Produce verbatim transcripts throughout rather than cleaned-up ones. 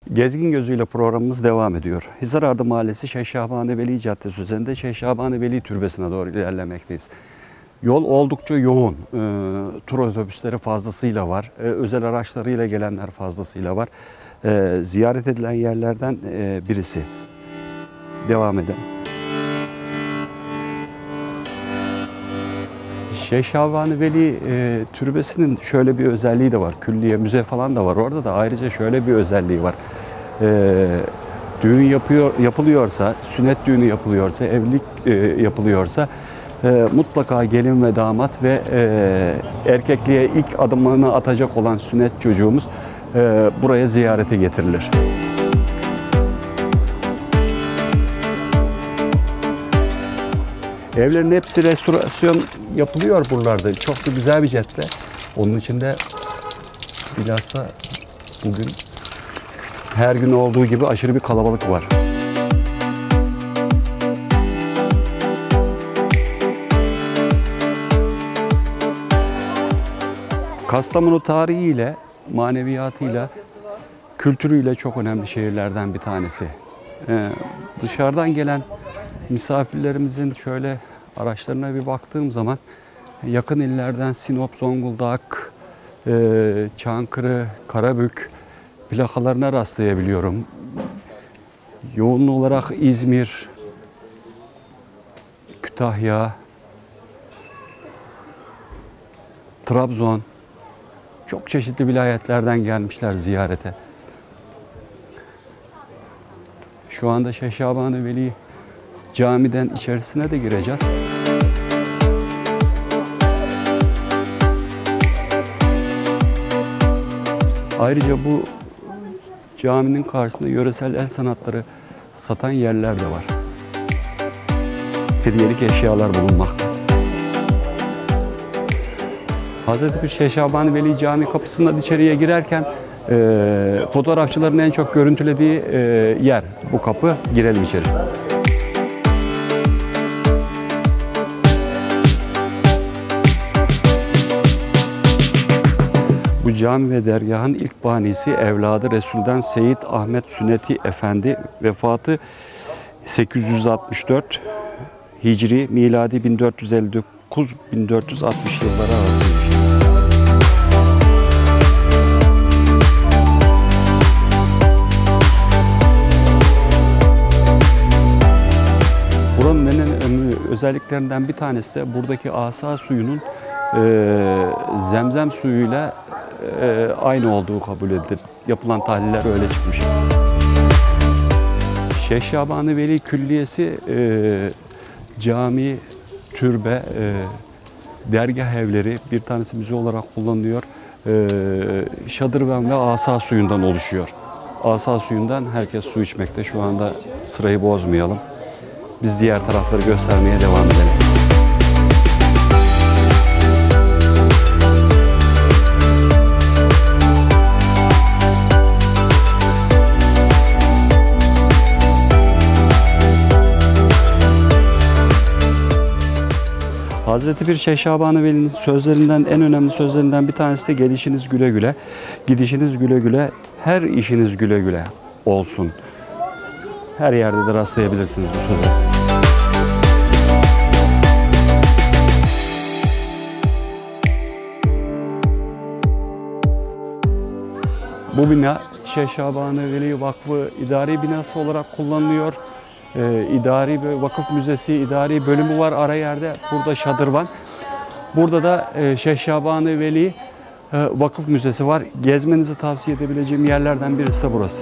Gezgin Gözüyle programımız devam ediyor. Hisarardı Mahallesi Şeyh Şabani Veli Caddesi üzerinde Şeyh Şabani Veli Türbesi'ne doğru ilerlemekteyiz. Yol oldukça yoğun. E, tur otobüsleri fazlasıyla var. E, özel araçlarıyla gelenler fazlasıyla var. E, ziyaret edilen yerlerden e, birisi. Devam edelim. Şeyh Şabani Veli e, Türbesi'nin şöyle bir özelliği de var. Külliye, müze falan da var. Orada da ayrıca şöyle bir özelliği var. E, düğün yapıyor, yapılıyorsa, sünnet düğünü yapılıyorsa, evlilik e, yapılıyorsa e, mutlaka gelin ve damat ve e, erkekliğe ilk adımını atacak olan sünnet çocuğumuz e, buraya ziyarete getirilir. Evlerin hepsi restorasyon yapılıyor buralarda. Çok da güzel bir cadde. Onun için de bilhassa bugün her gün olduğu gibi aşırı bir kalabalık var. Kastamonu tarihiyle, maneviyatıyla, kültürüyle çok önemli şehirlerden bir tanesi. Ee, dışarıdan gelen misafirlerimizin şöyle araçlarına bir baktığım zaman yakın illerden Sinop, Zonguldak, e, Çankırı, Karabük plakalarına rastlayabiliyorum. Yoğun olarak İzmir, Kütahya, Trabzon, çok çeşitli vilayetlerden gelmişler ziyarete. Şu anda Şeyh Şabani Veli camiden içerisine de gireceğiz. Ayrıca bu caminin karşısında yöresel el sanatları satan yerler de var. Hediyelik eşyalar bulunmakta. Hazreti Pir Şeyh Şabani Veli Camii kapısından içeriye girerken e, fotoğrafçıların en çok görüntülediği e, yer bu kapı. Girelim içeri. Bu cami ve dergahın ilk banisi evladı Resul'den Seyyid Ahmet Sünneti Efendi, vefatı sekiz yüz altmış dört Hicri, miladi bin dört yüz elli dokuz bin dört yüz altmış yılları arasıymış. Buranın en önemli özelliklerinden bir tanesi de buradaki asa suyunun e, zemzem suyuyla e, aynı olduğu kabul edilir. Yapılan tahliller öyle çıkmış. Şeyh Şabani Veli Külliyesi e, cami, türbe, e, dergah evleri, bir tanesi müze olarak kullanılıyor. E, şadırvan ve asa suyundan oluşuyor. Asa suyundan herkes su içmekte. Şu anda sırayı bozmayalım. Biz diğer tarafları göstermeye devam edelim. Hazreti Pir Şeyh Şabani Veli'nin sözlerinden, en önemli sözlerinden bir tanesi de gelişiniz güle güle, gidişiniz güle güle, her işiniz güle güle olsun. Her yerde de rastlayabilirsiniz bu sözü. Bu bina Şeyh Şabani Veli Vakfı idari binası olarak kullanılıyor. Ee, idari bir vakıf müzesi, idari bölümü var ara yerde. Burada şadırvan. Burada da e, Şeyh Şabani Veli e, Vakıf Müzesi var. Gezmenizi tavsiye edebileceğim yerlerden birisi de burası.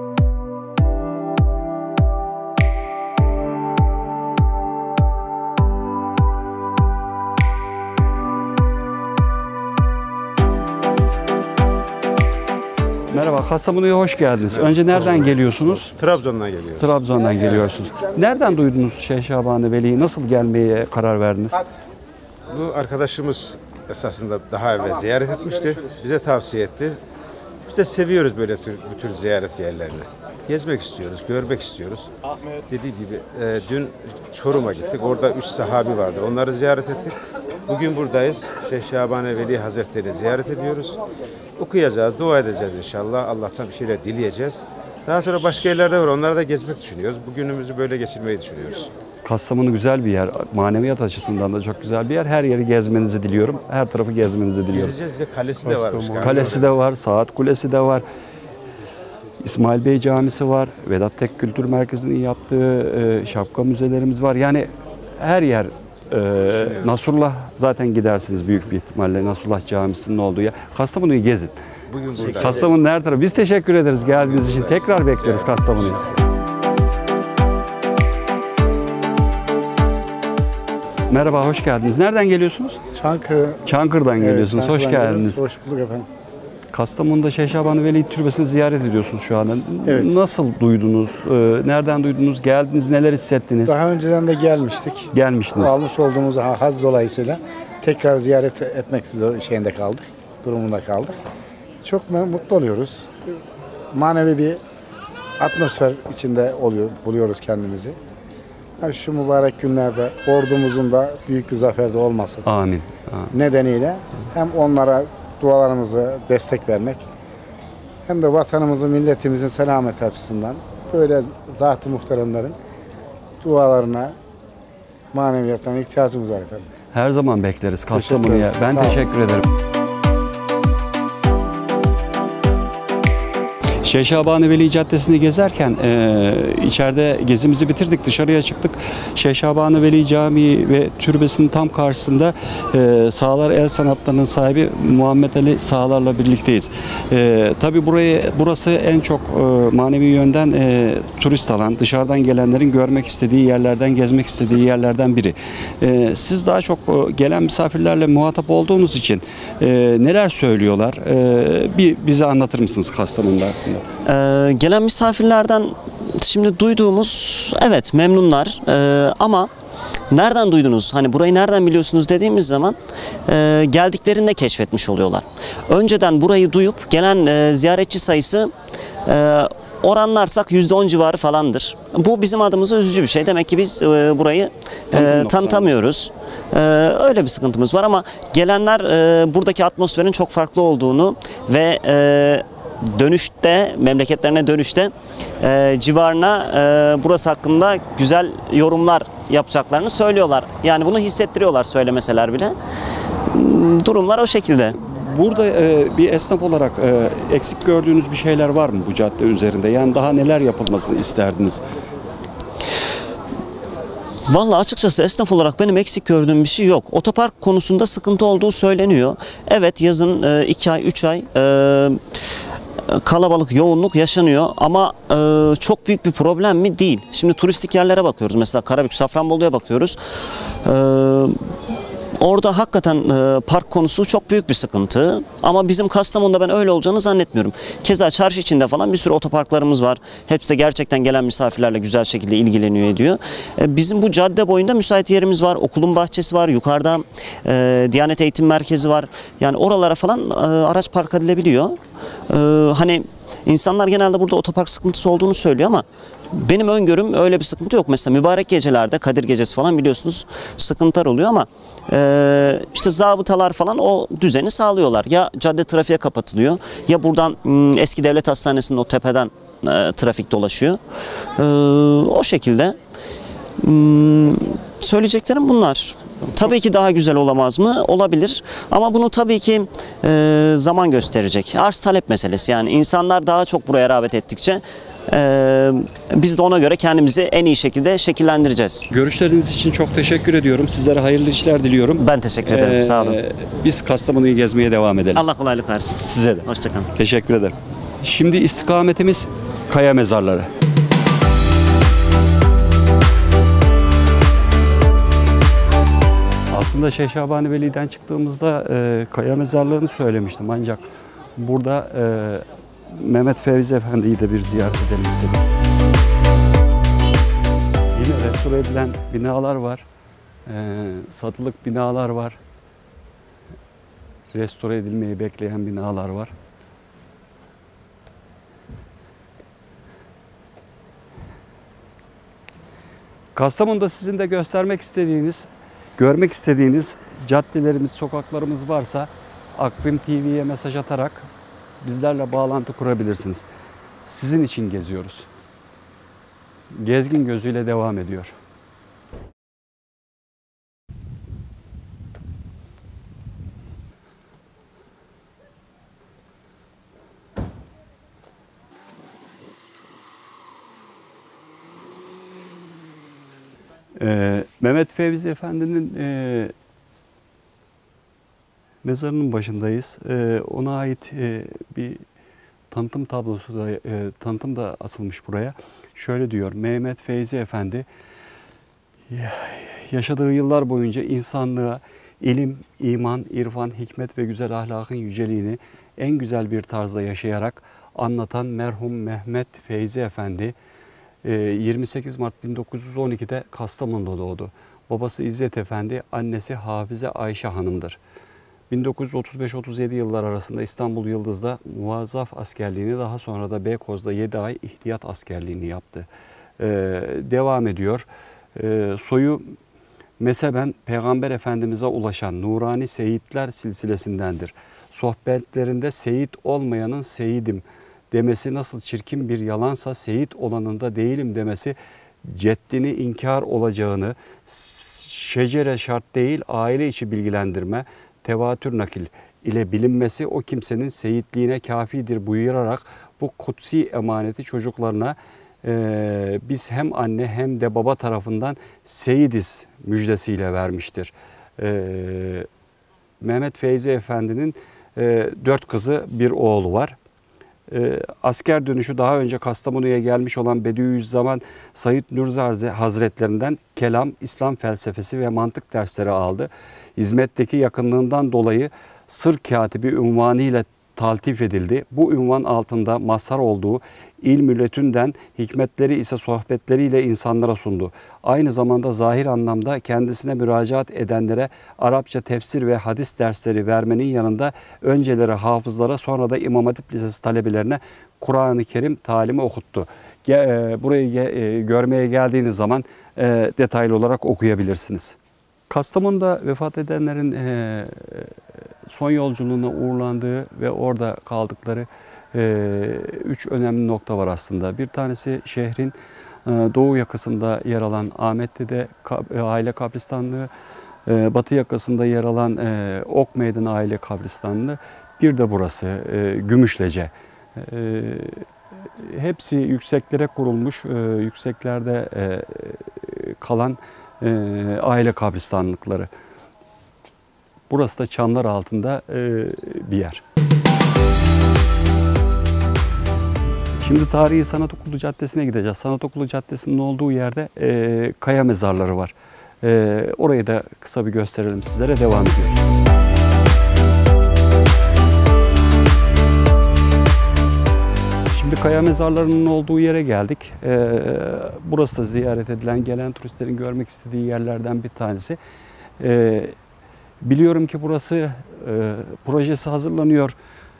Merhaba, Kastamonu'ya hoş geldiniz. Önce nereden geliyorsunuz? Trabzon'dan geliyoruz. Trabzon'dan geliyorsunuz. Nereden duydunuz Şeyh Şabani Veli'yi? Nasıl gelmeye karar verdiniz? Bu arkadaşımız esasında daha evvel ziyaret etmişti. Bize tavsiye etti. Biz de seviyoruz böyle tür, bu tür ziyaret yerlerini. Gezmek istiyoruz, görmek istiyoruz. Dediğim gibi e, dün Çorum'a gittik. Orada üç sahabi vardı. Onları ziyaret ettik. Bugün buradayız. Şeyh Şabani Veli Hazretleri'ni ziyaret ediyoruz. Okuyacağız, dua edeceğiz inşallah. Allah'tan bir şeyler dileyeceğiz. Daha sonra başka yerlerde var. Onları da gezmek düşünüyoruz. Bugünümüzü böyle geçirmeyi düşünüyoruz. Kastamonu güzel bir yer. Maneviyat açısından da çok güzel bir yer. Her yeri gezmenizi diliyorum. Her tarafı gezmenizi diliyorum. Gezeceğiz. Bir de kalesi de varmış. galiba. Kalesi de var, Saat Kulesi de var. İsmail Bey Camisi var. Vedat Tek Kültür Merkezi'nin yaptığı e, şapka müzelerimiz var. Yani her yer e, Nasrullah zaten gidersiniz büyük bir ihtimalle. Nasrullah Camisi'nin olduğu yer. Kastamonu'yu gezin. Bugün burada. Kastamonu'nun her tarafı. Biz teşekkür ederiz geldiğiniz için. Tekrar bekleriz Kastamonu'yu. Merhaba, hoş geldiniz. Nereden geliyorsunuz? Çankırı. Çankırı'dan Evet, geliyorsunuz. Hoş Çankırı'dan geldiniz. geliyoruz. Hoş bulduk efendim. Kastamonu'da Şeyh Şaban Veli Türbesi'ni ziyaret ediyorsunuz şu anda. Evet. Nasıl duydunuz? Ee, Nereden duydunuz? Geldiniz, neler hissettiniz? Daha önceden de gelmiştik. Gelmiştiniz. Almış olduğumuz haz dolayısıyla tekrar ziyaret etmek şeyinde kaldık. Durumunda kaldık. Çok mem- mutlu oluyoruz. Manevi bir atmosfer içinde oluyor, buluyoruz kendimizi. Ha, şu mübarek günlerde ordumuzun da büyük bir zaferde olması Amin. Amin. nedeniyle hem onlara dualarımızı destek vermek hem de vatanımızın, milletimizin selameti açısından böyle zat-ı muhteremlerin dualarına, maneviyatlarına ihtiyacımız var efendim. Her zaman bekleriz Kastamonu'ya. ederiz. Ben Sağ olun. teşekkür ederim. Şeyh Şaban Veli Caddesi'ni gezerken e, içeride gezimizi bitirdik, dışarıya çıktık. Şeyh Şaban Veli Camii ve türbesinin tam karşısında e, Sağlar El Sanatları'nın sahibi Muhammed Ali Sağlar'la birlikteyiz. E, tabii burayı, burası en çok e, manevi yönden e, turist alan, dışarıdan gelenlerin görmek istediği yerlerden, gezmek istediği yerlerden biri. E, siz daha çok e, gelen misafirlerle muhatap olduğunuz için e, neler söylüyorlar? E, bir bize anlatır mısınız Kastamonu'da hakkında? Ee, gelen misafirlerden şimdi duyduğumuz evet memnunlar Ee, ama nereden duydunuz hani burayı nereden biliyorsunuz dediğimiz zaman e, geldiklerinde keşfetmiş oluyorlar. Önceden burayı duyup gelen e, ziyaretçi sayısı e, oranlarsak yüzde on civarı falandır. Bu bizim adımıza üzücü bir şey. Demek ki biz e, burayı e, tanıtamıyoruz. E, öyle bir sıkıntımız var ama gelenler e, buradaki atmosferin çok farklı olduğunu ve e, dönüşte, memleketlerine dönüşte e, civarına e, burası hakkında güzel yorumlar yapacaklarını söylüyorlar. Yani bunu hissettiriyorlar söylemeseler bile. Hmm, Durumlar o şekilde. Burada e, bir esnaf olarak e, eksik gördüğünüz bir şeyler var mı bu cadde üzerinde? Yani daha neler yapılmasını isterdiniz? Vallahi açıkçası esnaf olarak benim eksik gördüğüm bir şey yok. Otopark konusunda sıkıntı olduğu söyleniyor. Evet yazın e, iki ay, üç ay e, kalabalık, yoğunluk yaşanıyor ama e, çok büyük bir problem mi? Değil. Şimdi turistik yerlere bakıyoruz. Mesela Karabük, Safranbolu'ya bakıyoruz. E, Orada hakikaten e, park konusu çok büyük bir sıkıntı. Ama bizim Kastamonu'da ben öyle olacağını zannetmiyorum. Keza çarşı içinde falan bir sürü otoparklarımız var. Hepsi de gerçekten gelen misafirlerle güzel şekilde ilgileniyor ediyor. E, bizim bu cadde boyunda müsait yerimiz var. Okulun bahçesi var. Yukarıda e, Diyanet Eğitim Merkezi var. Yani oralara falan e, araç park edilebiliyor. E, hani insanlar genelde burada otopark sıkıntısı olduğunu söylüyor ama benim öngörüm öyle bir sıkıntı yok. Mesela mübarek gecelerde, Kadir Gecesi falan biliyorsunuz sıkıntılar oluyor ama e, işte zabıtalar falan o düzeni sağlıyorlar. Ya cadde trafiğe kapatılıyor ya buradan m, eski devlet hastanesinin o tepeden e, trafik dolaşıyor. E, o şekilde m, söyleyeceklerim bunlar. Tabii ki daha güzel olamaz mı? Olabilir. Ama bunu tabii ki e, zaman gösterecek. Arz talep meselesi. Yani insanlar daha çok buraya rağbet ettikçe Ee, biz de ona göre kendimizi en iyi şekilde şekillendireceğiz. Görüşleriniz için çok teşekkür ediyorum. Sizlere hayırlı işler diliyorum. Ben teşekkür ederim. Ee, Sağ olun. Biz Kastamonu'yu gezmeye devam edelim. Allah kolaylık versin. Size de. Hoşçakalın. Teşekkür ederim. Şimdi istikametimiz Kaya Mezarları. Aslında Şeyh Şaban Veli'den çıktığımızda e, Kaya Mezarlığı'nı söylemiştim ancak burada e, Mehmet Fevzi Efendi'yi de bir ziyaret edelim istedim. Yine restore edilen binalar var. Ee, satılık binalar var. Restore edilmeyi bekleyen binalar var. Kastamonu'da sizin de göstermek istediğiniz, görmek istediğiniz caddelerimiz, sokaklarımız varsa Akvim T V'ye mesaj atarak bizlerle bağlantı kurabilirsiniz. Sizin için geziyoruz. Gezgin gözüyle devam ediyor. Ee, Mehmet Fevzi Efendi'nin e, mezarının başındayız. Ee, ona ait e, bir tanıtım tablosu da, e, tanıtım da asılmış buraya. Şöyle diyor: Mehmet Fevzi Efendi yaşadığı yıllar boyunca insanlığa ilim, iman, irfan, hikmet ve güzel ahlakın yüceliğini en güzel bir tarzda yaşayarak anlatan merhum Mehmet Fevzi Efendi yirmi sekiz Mart bin dokuz yüz on iki'de Kastamonu'da doğdu. Babası İzzet Efendi, annesi Hafize Ayşe Hanım'dır. bin dokuz yüz otuz beş otuz yedi yıllar arasında İstanbul Yıldız'da muvazzaf askerliğini, daha sonra da Beykoz'da yedi ay ihtiyat askerliğini yaptı. Ee, devam ediyor. Ee, soyu mezheben Peygamber Efendimiz'e ulaşan Nurani Seyitler silsilesindendir. Sohbetlerinde seyit olmayanın seyidim demesi nasıl çirkin bir yalansa, seyit olanında değilim demesi ceddini inkar olacağını, şecere şart değil aile içi bilgilendirme, tevatür nakil ile bilinmesi o kimsenin seyitliğine kafidir buyurarak bu kutsi emaneti çocuklarına e, biz hem anne hem de baba tarafından seyidiz müjdesiyle vermiştir. E, Mehmet Fevzi Efendi'nin e, dört kızı, bir oğlu var. E, asker dönüşü daha önce Kastamonu'ya gelmiş olan Bediüzzaman Said Nursi Hazretlerinden kelam, İslam felsefesi ve mantık dersleri aldı. Hizmetteki yakınlığından dolayı Sır Katibi unvanıyla taltif edildi. Bu ünvan altında mazhar olduğu ilm-i letünden hikmetleri ise sohbetleriyle insanlara sundu. Aynı zamanda zahir anlamda kendisine müracaat edenlere Arapça tefsir ve hadis dersleri vermenin yanında önceleri hafızlara, sonra da İmam Hatip Lisesi talebelerine Kur'an-ı Kerim talimi okuttu. Burayı görmeye geldiğiniz zaman detaylı olarak okuyabilirsiniz. Kastamonu'da vefat edenlerin son yolculuğuna uğurlandığı ve orada kaldıkları üç önemli nokta var aslında. Bir tanesi şehrin doğu yakasında yer alan Ahmetli'de aile kabristanlığı, batı yakasında yer alan Ok Meydanı aile kabristanlığı, bir de burası Gümüşlece. Hepsi yükseklere kurulmuş, yükseklerde kalan aile kabristanlıkları. Burası da çamlar altında bir yer. Şimdi Tarihi Sanat Okulu Caddesi'ne gideceğiz. Sanat Okulu Caddesi'nin olduğu yerde e, kaya mezarları var. E, orayı da kısa bir gösterelim sizlere. Devam ediyoruz. Şimdi kaya mezarlarının olduğu yere geldik. E, burası da ziyaret edilen, gelen turistlerin görmek istediği yerlerden bir tanesi. E, biliyorum ki burası e, projesi hazırlanıyor.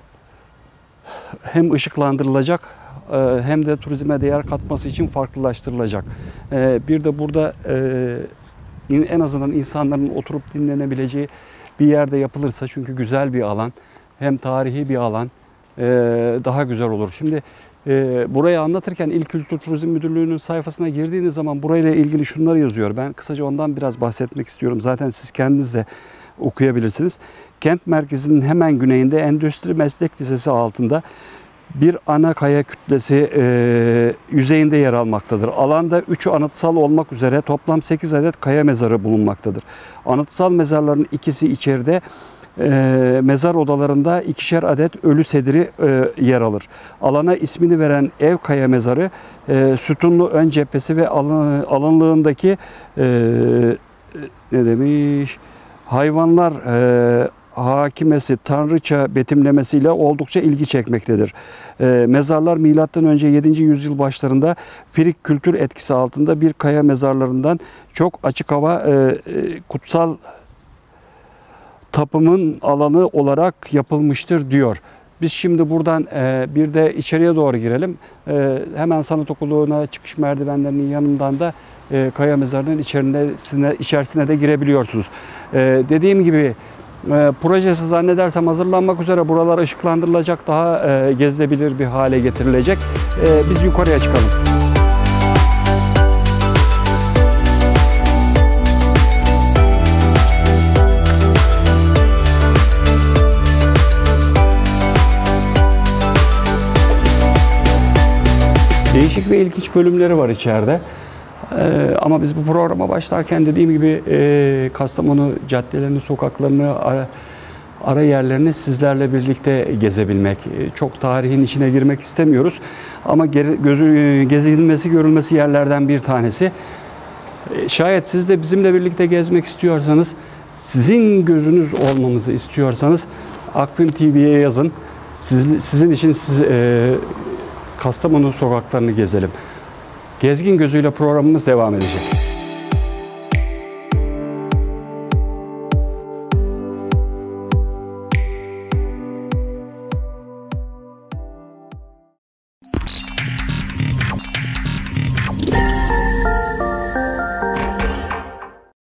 Hem ışıklandırılacak hem de turizme değer katması için farklılaştırılacak. Bir de burada en azından insanların oturup dinlenebileceği bir yerde yapılırsa, çünkü güzel bir alan, hem tarihi bir alan, daha güzel olur. Şimdi burayı anlatırken İl Kültür Turizm Müdürlüğü'nün sayfasına girdiğiniz zaman burayla ilgili şunları yazıyor. Ben kısaca ondan biraz bahsetmek istiyorum. Zaten siz kendiniz de okuyabilirsiniz. Kent merkezinin hemen güneyinde Endüstri Meslek Lisesi altında bir ana kaya kütlesi e, yüzeyinde yer almaktadır. Alanda üçü anıtsal olmak üzere toplam sekiz adet kaya mezarı bulunmaktadır. Anıtsal mezarların ikisi içeride, e, mezar odalarında ikişer adet ölü sediri e, yer alır. Alana ismini veren ev kaya mezarı e, sütunlu ön cephesi ve alan, alanlığındaki e, ne demiş hayvanlar e, hakimesi, tanrıça betimlemesiyle oldukça ilgi çekmektedir. E, mezarlar milattan önce yedinci yüzyıl başlarında Frig kültür etkisi altında bir kaya mezarlarından çok açık hava e, e, kutsal tapımın alanı olarak yapılmıştır diyor. Biz şimdi buradan e, bir de içeriye doğru girelim. E, hemen sanat okuluna çıkış merdivenlerinin yanından da e, kaya mezarının içerisine, içerisine de girebiliyorsunuz. E, dediğim gibi e, projesi zannedersem hazırlanmak üzere. Buralar ışıklandırılacak, daha e, gezilebilir bir hale getirilecek. E, biz yukarıya çıkalım. Değişik ve ilginç bölümleri var içeride. Ee, ama biz bu programa başlarken dediğim gibi e, Kastamonu caddelerini, sokaklarını, ara, ara yerlerini sizlerle birlikte gezebilmek. E, çok tarihin içine girmek istemiyoruz. Ama geri, gözü, gezilmesi, görülmesi yerlerden bir tanesi. E, şayet siz de bizimle birlikte gezmek istiyorsanız, sizin gözünüz olmamızı istiyorsanız Akgün T V'ye yazın. Siz, sizin için siz... E, Kastamonu sokaklarını gezelim. Gezgin Gözüyle programımız devam edecek.